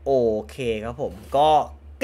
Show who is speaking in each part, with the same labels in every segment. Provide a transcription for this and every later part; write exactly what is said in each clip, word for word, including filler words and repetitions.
Speaker 1: โอเคครับผมก็ก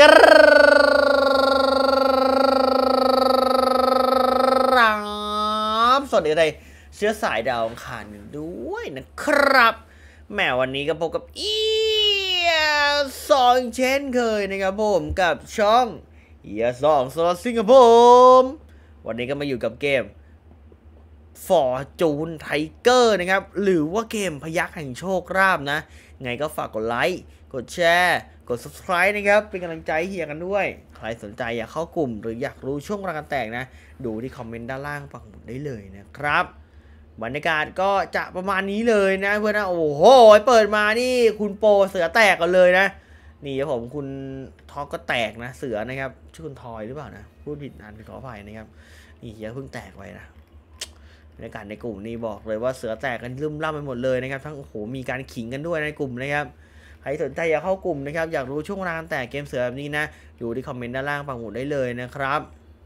Speaker 1: ราบสวัสดีอะไรเชื้อสายดาวอังคารด้วยนะครับแหมวันนี้ก็พบกับเอียสองเช่นเคยนะครับผมกับช่องเอียสองสล็อตซิงครับผมวันนี้ก็มาอยู่กับเกมฟอร์จูนไทเกอร์นะครับหรือว่าเกมพยัคฆ์แห่งโชคลาภนะไงก็ฝากกดไลค์กดแชร์กด ซับสไครบ์ นะครับเป็นกำลังใจเฮียกันด้วยใครสนใจอยากเข้ากลุ่มหรืออยากรู้ช่วงรางการแตกนะดูที่คอมเมนต์ด้านล่างปักหมุดได้เลยนะครับบรรยากาศก็จะประมาณนี้เลยนะเพื่อนนะโอ้โหเปิดมานี่คุณโปเสือแตกกันเลยนะนี่ครับผมคุณท็อกก็แตกนะเสือนะครับชื่อคุณทอยหรือเปล่านะพูดผิดอันขออภัยนะครับนี่เฮียเพิ่งแตกไปนะบรรยากาศในกลุ่มนี้บอกเลยว่าเสือแตกกันลืมล่ำไปหมดเลยนะครับทั้งโอ้โหมีการขิงกันด้วยในกลุ่มนะครับใครสนใจอยากเข้ากลุ่มนะครับอยากรู้ช่วงรางการแตกเกมเสือแบบนี้นะดูที่คอมเมนต์ด้านล่างปักหมุดได้เลยนะครับ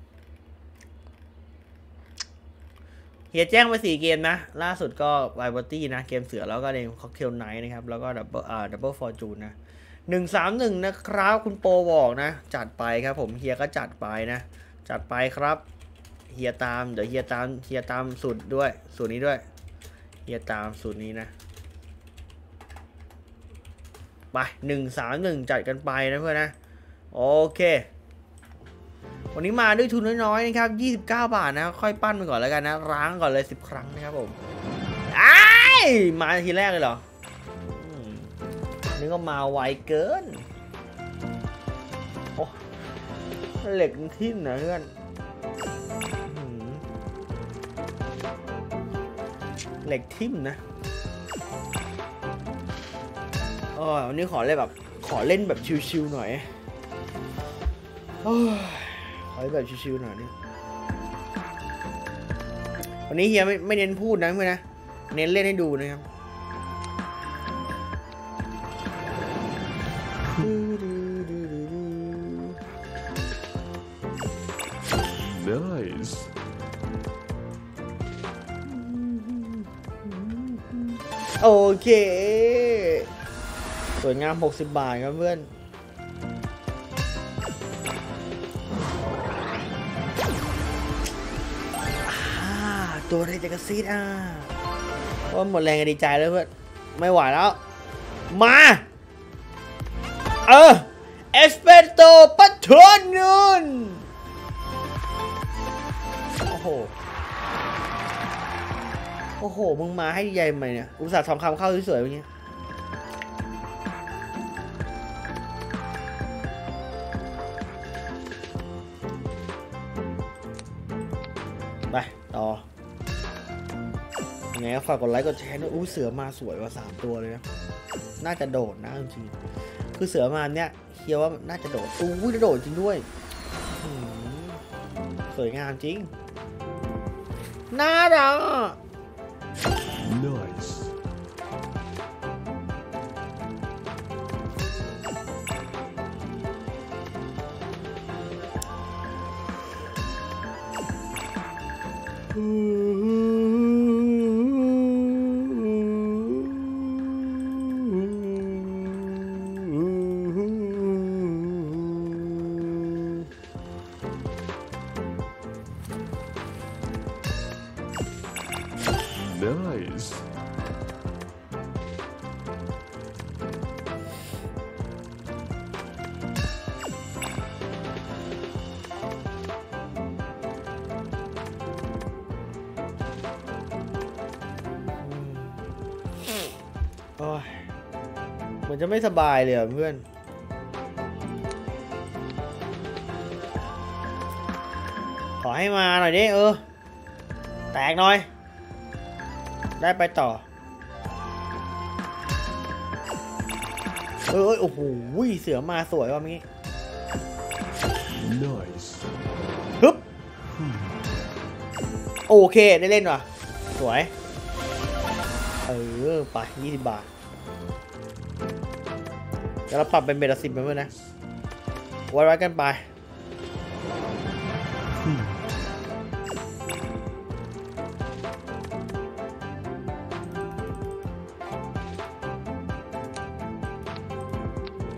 Speaker 1: เฮียแจ้งไปสี่เกมนะล่าสุดก็ไวบอตี้นะเกมเสือแล้วก็เดนค็อกเทลไนท์นะครับแล้วก็ดับเบิลอ่าดับเบิลฟอร์จูนนะหนึ่งสามหนึ่งนะครับคุณโปบอกนะจัดไปครับผมเฮียก็จัดไปนะจัดไปครับเฮียตามเดี๋ยวเฮียตามเฮียตามสูตรด้วยสูตรนี้ด้วยเฮียตามสูตรนี้นะไปหนึ่งสามหนึ่งจัดกันไปนะเพื่อนนะโอเควันนี้มาด้วยทุนน้อยๆนะครับยี่สิบเก้าบาทนะค่อยปั้นไปก่อนแล้วกันนะล้างก่อนเลยสิบครั้งนะครับผมอ้ายมาทีแรกเลยเหรอนี่ก็มาไวเกินโอ้เหล็กทิ่มนะเพื่อนเหล็กทิ่มนะอ๋อวันนี้ขอเล่นแบบขอเล่นแบบชิวๆหน่อยขอเล่นแบบชิวๆหน่อยนี่วันนี้เฮียไม่ไม่เน้นพูดนะเพื่อนนะเน้นเล่นให้ดูนะครับ
Speaker 2: Nice.
Speaker 1: โอเคสวยงามหกสิบบาทครับเพื่อนตัวอะไรจะกระซีดอ่ะว่าหมดแรงกันดีใจแล้วเพื่อนไม่ไหวแล้วมาเออเอสเปโตปัททอนนุนโอ้โหโอ้โหมึงมาให้ใหญ่ไหมเนี่ยอุตส่าห์ทองคำเข้าสวยๆอย่างเงี้ยไปต่อไงก็ฝากกดไลค์กดแชร์ด้วยอู้เสือมาสวยกว่าสามตัวเลยนะน่าจะโดดนะจริงๆคือเสือมาเนี้ยเคียวว่าน่าจะโดดอู้จะโดดจริงด้วยสวยงามจริงน่ารัก
Speaker 2: Nice. Nice.
Speaker 1: โอ้ยเหมือนจะไม่สบายเลยอ่ะเพื่อนขอให้มาหน่อยดิเออแตกหน่อยได้ไปต่อเออโอ้โหเสือมาสวยว่ะเมื่อกี้
Speaker 2: Nice.
Speaker 1: ฮึบโอเคได้เล่นว่ะสวยเออไปยี่สิบบาทเดี๋ยวเราปรับเป็นเบต้าสิบไปเพื่อนนะไว้ไว้กันไป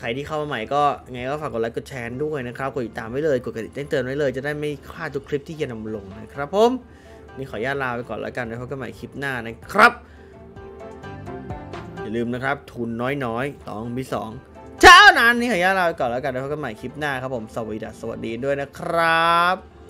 Speaker 1: ใครที่เข้ามาใหม่ก็ไงก็ฝากกดไลค์กดแชร์ด้วยนะครับกดติดตามไว้เลยกดกระดิ่งแจ้งเตือนไว้เลยจะได้ไม่พลาดทุกคลิปที่จะนำลงนะครับผมนี่ขออนุญาตลาไปก่อนแล้วกันแล้วพบกันใหม่คลิปหน้านะครับอย่าลืมนะครับทุนน้อยๆต้องมีสองเช้านั้นนี่ขออนุญาตลาไปก่อนแล้วกันแล้วพบกันใหม่คลิปหน้าครับผมสวัสดีสวัสดีด้วยนะครับ